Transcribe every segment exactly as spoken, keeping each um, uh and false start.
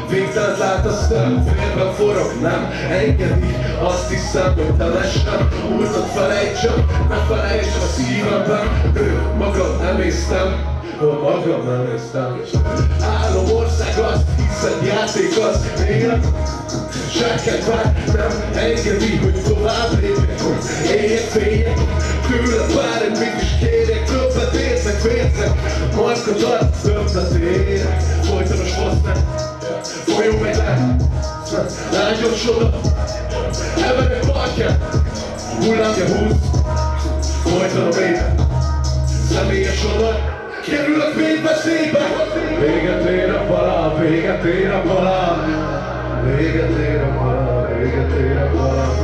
Végtelt látasztál, félben forog, nem engedi. Azt hiszem, hogy te lesem, múltat felejtsem, ne felejts a szívemben. Ő magam emésztem, magam emésztem. Álom ország, azt hiszed, játék az élet. Senked már nem engedi, hogy tovább lépjek, hogy éljek, féljek. Tőle bármi, mit is kérjek, többet érzek, féltek. Markot ad, többet érek. Folytonos hozzá, folyó megy le, lágyosod a emberek partján. Hullámja húz, folytonom éjjel, személyes oda. Kerülök még veszélybe. Véget ér a pala, véget ér a pala. Véget ér a pala, véget ér a pala.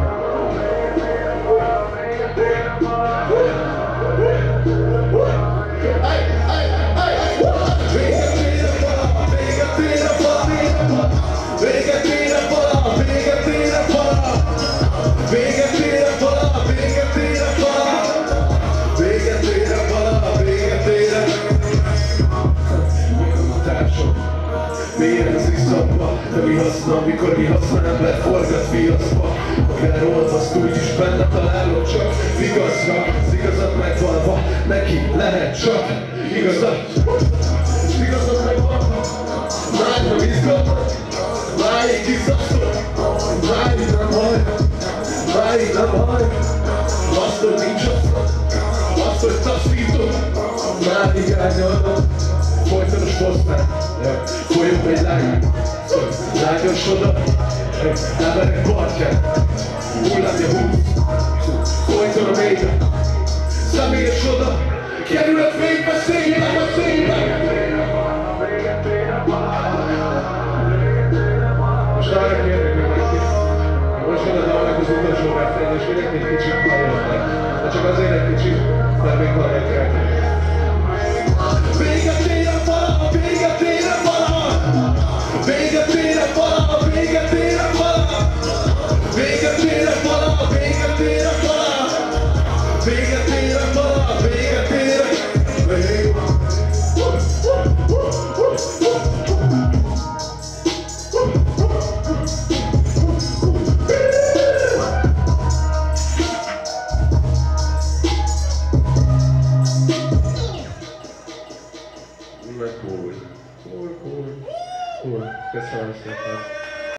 Mélyen az iszapba, de mi haszna, mikor mi haszna ember forgat viaszba. Akár olvaszt, úgyis benne találod, csak igazra, az igazat megvalva, neki lehet csak igazat. Igazat megvalva, máig nem izgat, máig izzasztod, máig nem haj, máig nem haj. Azt, hogy nincs azt, azt, hogy taszítod, máig árnyalod. Folytonos posztán, folyunk egy lány, lágyos oda, emberek partján, hullámja húz, folyton a mélybe, személyes oda, kerülök még veszélybe, veszélybe. Most arra kérlek még egy kicsit, most oda dalnak az utolsó refrén, és kérlek egy kicsit halljanak, de csak azért egy kicsit, mert még hallják el. Véget ér a pala, véget ér a pala. Véget ér a pala, véget ér a pala. Véget ér a pala, véget ér a pala. Véget ér a pala, véget ér a Cool, cool, cool, cool. Köszönöm szépen.